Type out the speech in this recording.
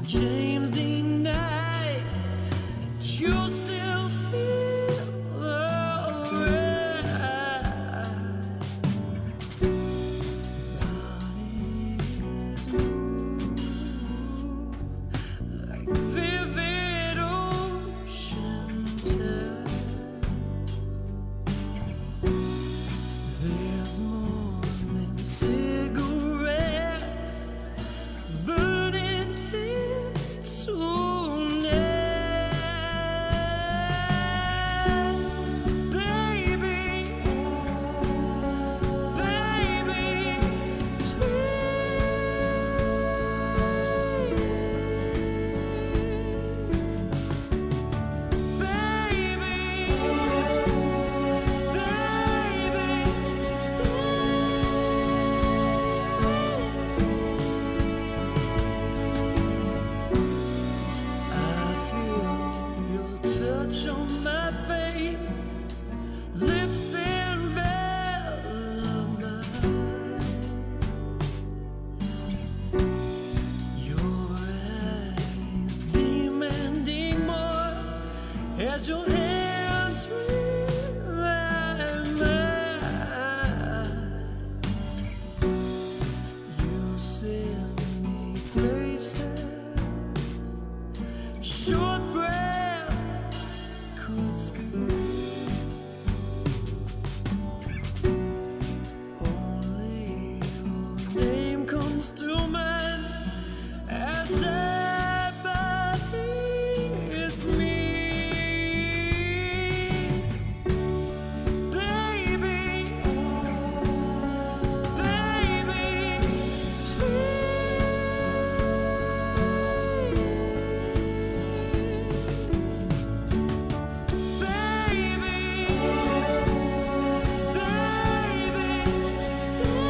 James Dean night, and you still feel alright. Bodies move like vivid ocean tides. There's more than cigarettes burning here tonight. Baby, baby, please. Baby, stay. I feel your touch on my face, lips envelop mine. Your eyes demanding more as your hands remind mine. You send me places short breath could speak. Only your name comes through mine as everybody is me. Baby, baby, please. Baby, stay.